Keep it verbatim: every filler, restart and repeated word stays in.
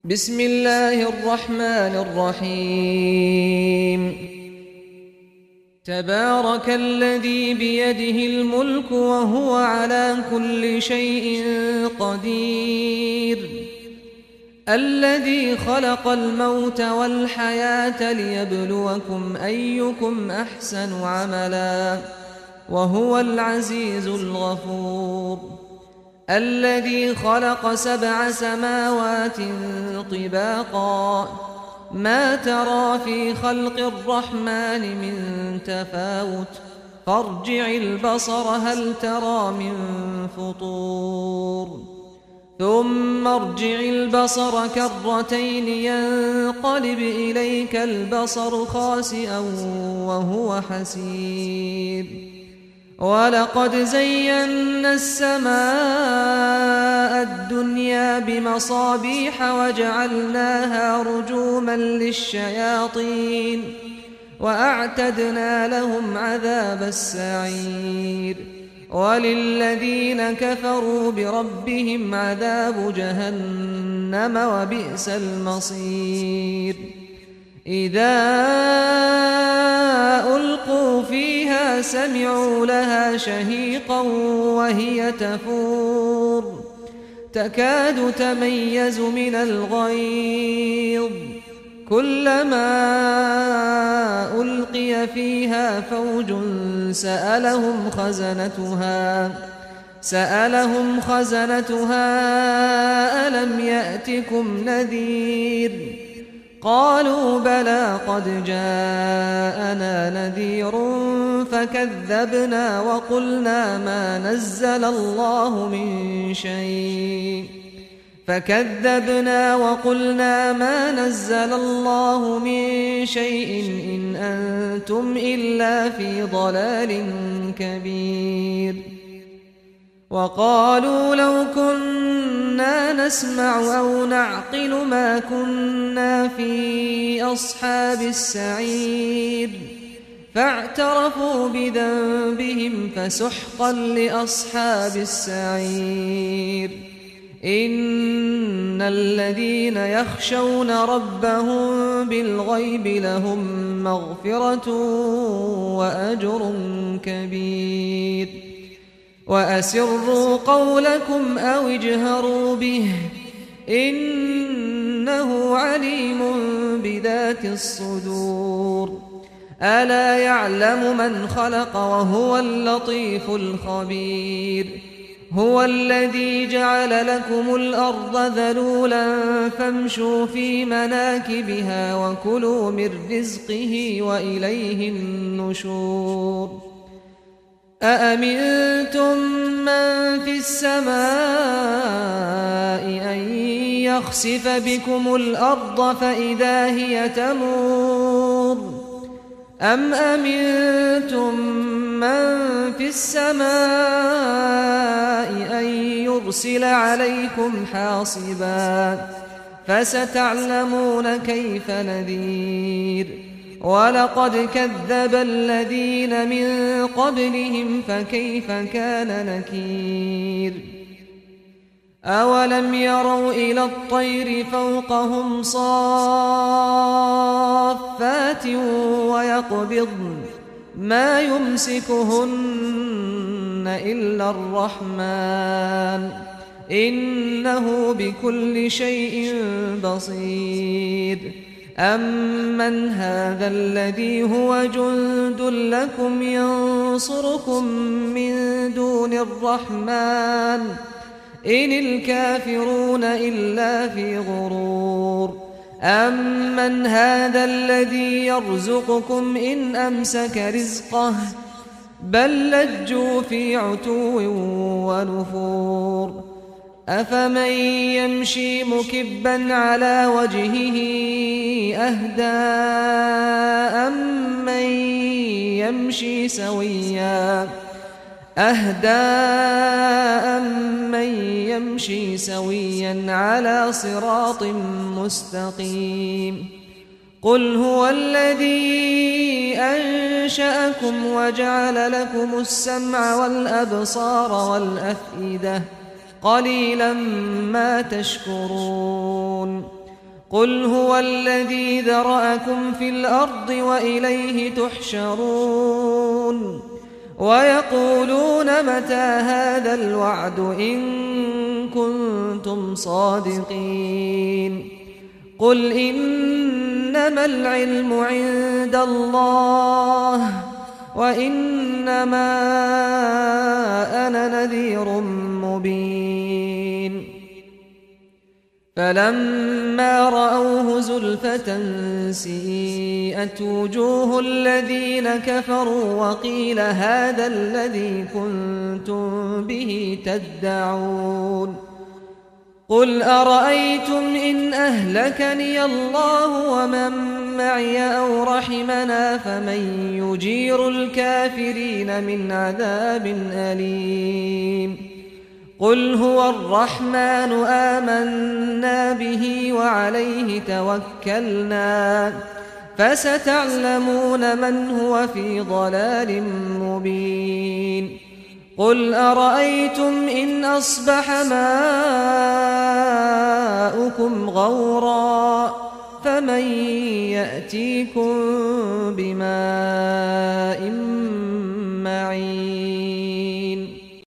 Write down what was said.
بسم الله الرحمن الرحيم. تبارك الذي بيده الملك وهو على كل شيء قدير، الذي خلق الموت والحياة ليبلوكم أيكم أحسن عملا، وهو العزيز الغفور. الذي خلق سبع سماوات طباقا، ما ترى في خلق الرحمن من تفاوت، فارجع البصر هل ترى من فطور، ثم ارجع البصر كرتين ينقلب إليك البصر خاسئا وهو حسير. ولقد زينا السماء الدنيا بمصابيح وجعلناها رجوما للشياطين وأعتدنا لهم عذاب السعير. وللذين كفروا بربهم عذاب جهنم وبئس المصير. إذا ألقوا فيها سمعوا لها شهيقا وهي تفور، تكاد تميز من الغيظ، كلما ألقي فيها فوج سألهم خزنتها سألهم خزنتها ألم يأتكم نذير؟ قالوا بلى قد جاءنا نذير فكذبنا وقلنا ما نزل الله من شيء فكذبنا وقلنا ما نزل الله من شيء إن أنتم إلا في ضلال كبير. وقالوا لو كنا نسمع أو نعقل ما كنا في أصحاب السعير، فاعترفوا بذنبهم فسحقا لأصحاب السعير. إن الذين يخشون ربهم بالغيب لهم مغفرة وأجر كبير. وأسروا قولكم أو اجهروا به إنه عليم بذات الصدور. ألا يعلم من خلق وهو اللطيف الخبير. هو الذي جعل لكم الأرض ذلولا فامشوا في مناكبها وكلوا من رزقه وإليه النشور. أأمنتم من في السماء أن يخسف بكم الأرض فإذا هي تمور، أم أمنتم من في السماء أن يرسل عليكم حاصبا، فستعلمون كيف نذير. ولقد كذب الذين من قبلهم فكيف كان نكير. أولم يروا إلى الطير فوقهم صافات ويقبضن ما يمسكهن إلا الرحمن إنه بكل شيء بصير. أمن هذا الذي هو جند لكم ينصركم من دون الرحمن إن الكافرون إلا في غرور. أمن هذا الذي يرزقكم إن أمسك رزقه بل لجوا في عتو ونفور. أفمن يمشي مكبا على وجهه أهدى أمن يمشي سويا أهدى أمن يمشي سويا على صراط مستقيم. قل هو الذي أنشأكم وجعل لكم السمع والأبصار والأفئدة قليلا ما تشكرون. قل هو الذي ذرأكم في الأرض وإليه تحشرون ويقولون متى هذا الوعد إن كنتم صادقين قل إنما العلم عند الله وإنما أنا نذير مبين فلما رأوه زلفة سيئت وجوه الذين كفروا وقيل هذا الذي كنتم به تدعون قل أرأيتم إن أهلكني الله ومن معي أو رحمنا فمن يجير الكافرين من عذاب أليم قل هو الرحمن آمنا به وعليه توكلنا فستعلمون من هو في ضلال مبين قل أرأيتم إن أصبح ماؤكم غورا فمن يأتيكم بماء معين